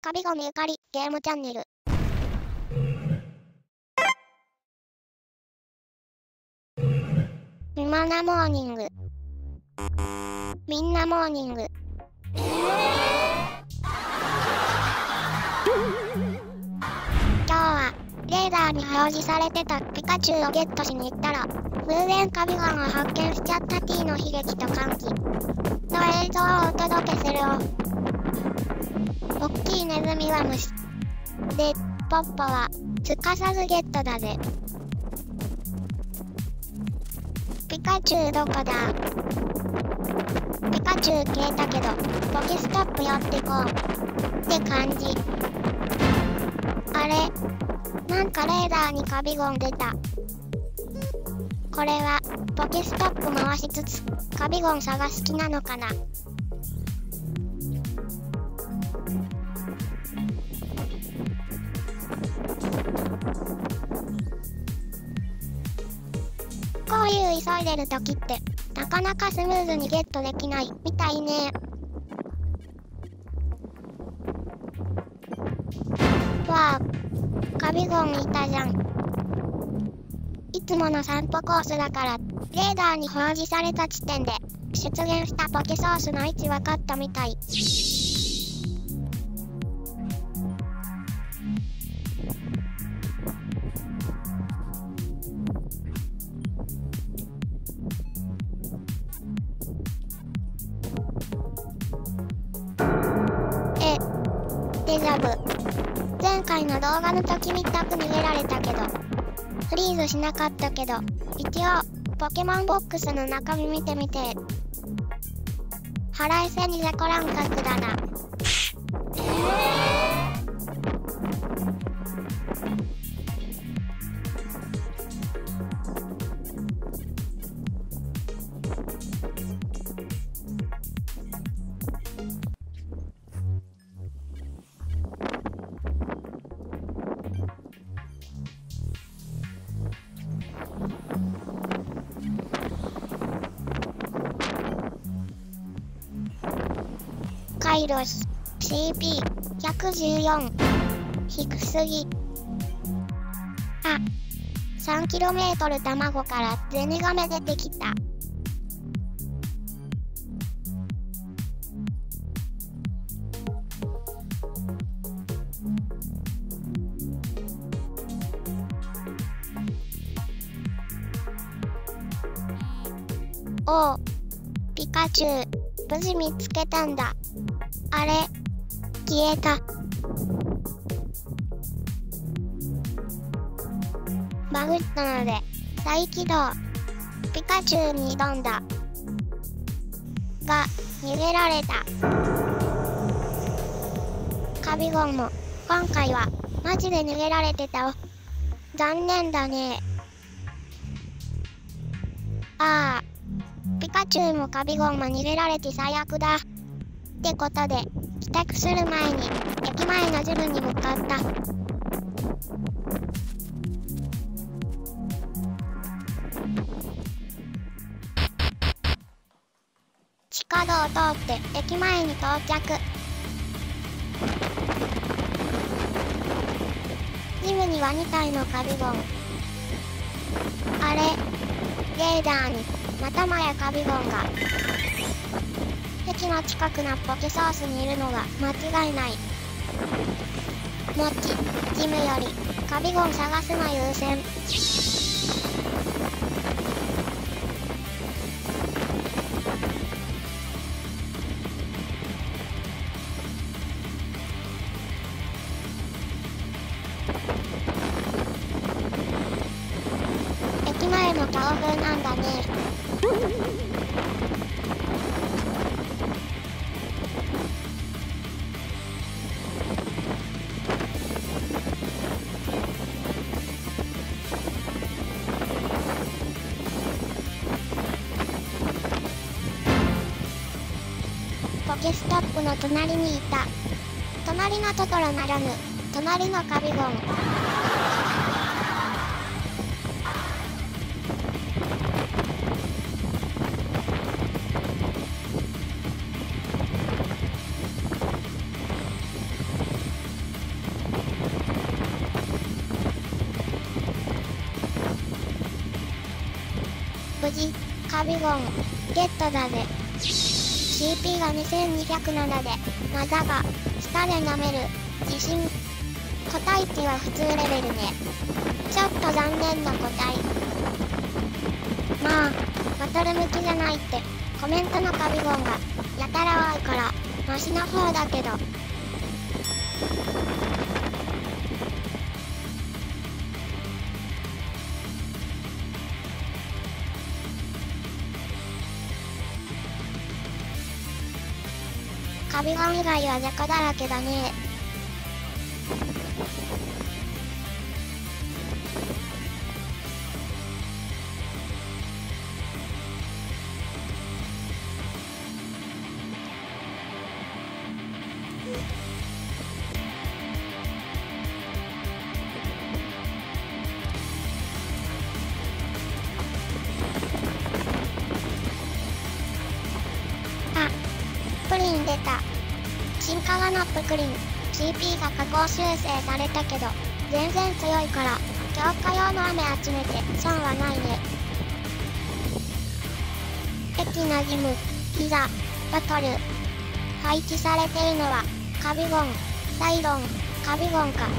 カビゴンゆかりゲームチャンネル。みまなモーニング。みんなモーニング。今日はレーダーに表示されてたピカチュウをゲットしに行ったら偶然カビゴンを発見しちゃった T の悲劇と歓喜の映像をお届けするお。おっきいネズミは虫で、ポッポはすかさずゲットだぜ。ピカチュウどこだ？ピカチュウ消えたけどポケストップ寄ってこうって感じ。あれ、なんかレーダーにカビゴン出た。これはポケストップ回しつつカビゴン探す気なのかな。こういう急いでる時ってなかなかスムーズにゲットできないみたいね。わあ、カビゴンいたじゃん。いつもの散歩コースだからレーダーに表示された地点で出現したポケソースの位置分かったみたい。デジャブ。前回の動画の時みたく逃げられたけどフリーズしなかったけど、一応ポケモンボックスの中身見てみて。腹いせにゼコラン格だな。カイロス CP114 低すぎ。あ、3km 卵からゼニガメ出てきた。おお、ピカチュウ無事見つけたんだ。あれ、消えた。バグったので再起動。ピカチュウに挑んだが逃げられた。カビゴンも今回はマジで逃げられてたお。残念だね。ああ、ピカチュウもカビゴンも逃げられて最悪だ。ってことで帰宅する前に駅前のジムに向かった。地下道を通って駅前に到着。ジムには2体のカビゴン。あれ、レーダーにまたもやカビゴンが。駅の近くのポケソースにいるのは間違いない。もっち、ジムよりカビゴン探すの優先。駅前も強風なんだね。ポケストップの隣にいた。隣のトトロならぬ隣のカビゴン。 事、カビゴン、ゲットだぜ。CP が2207で、まだが、下で舐める、自信。個体値は普通レベルね。ちょっと残念な個体。まあ、バトル向きじゃないって、コメントのカビゴンが、やたら多いから、マシな方だけど。カビゴン以外はデカだらけだね。プリン出た。進化ガのプクリン。CP が下降修正されたけど、全然強いから、強化用の雨集めて損はないね。駅なじむ、ピザ、バトル。配置されてるのは、カビゴン、サイドン、カビゴンか。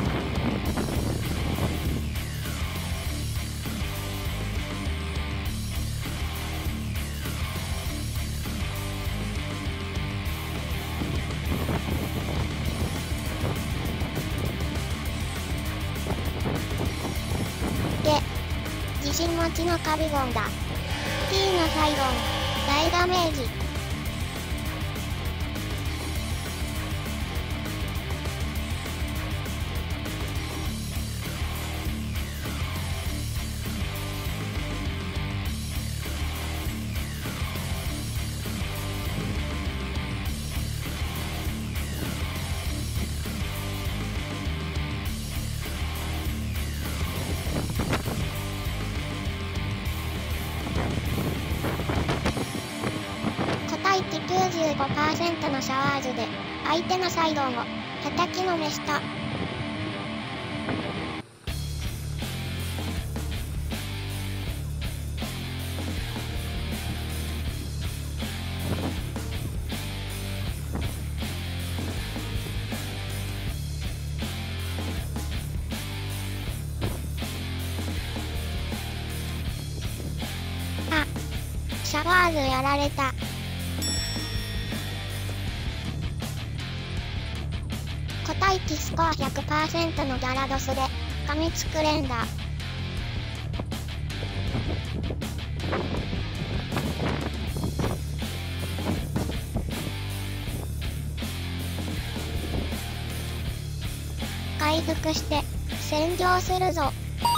自信持ちのカビゴンだ。T のサイドン、大ダメージ。95% のシャワーズで相手のサイドンを叩きのめした。あ、シャワーズやられた。個体値スコア 100% のギャラドスで噛みつく連打。回復して占領するぞ。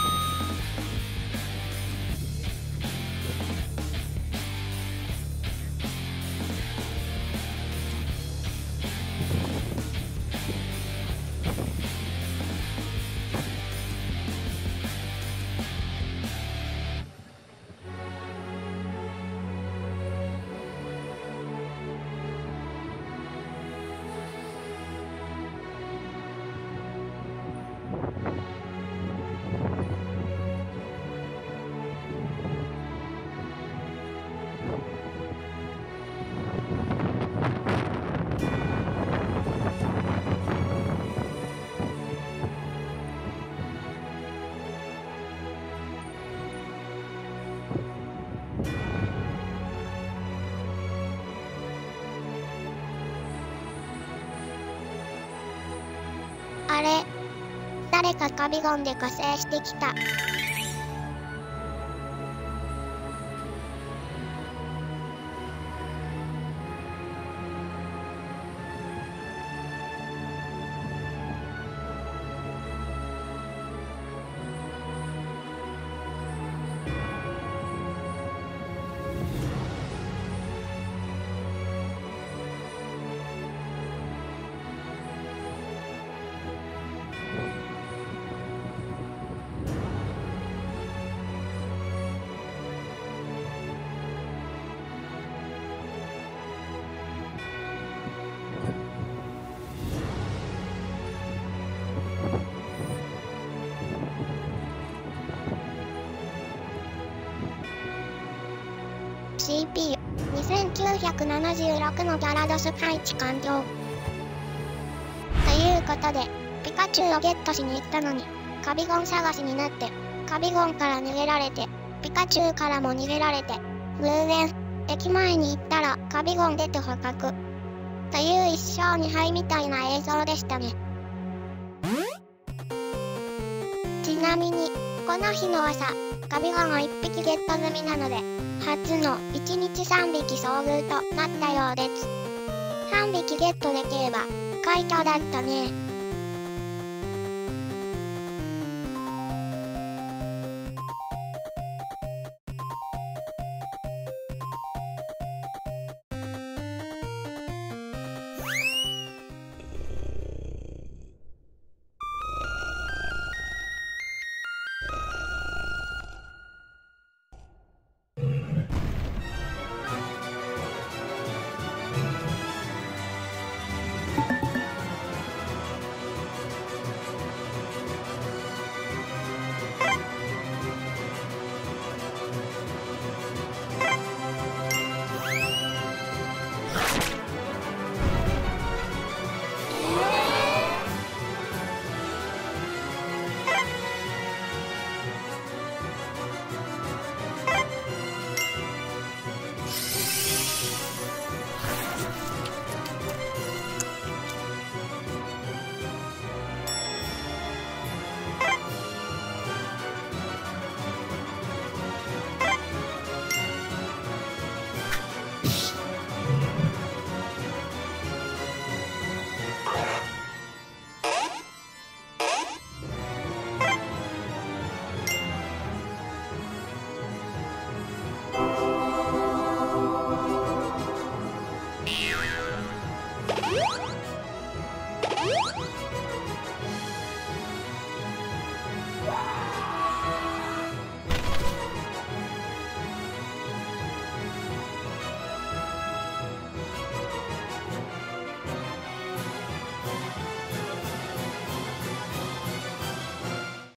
あれ、誰かカビゴンで加勢してきた。 1976のギャラドス配置完了。ということで、ピカチュウをゲットしに行ったのに、カビゴン探しになって、カビゴンから逃げられて、ピカチュウからも逃げられて、偶然、駅前に行ったらカビゴン出て捕獲。という一生に灰みたいな映像でしたね。ちなみに、この日の朝、カビゴンを1匹ゲット済みなので、初の1日3匹遭遇となったようです。3匹ゲットできれば、快挙だったね。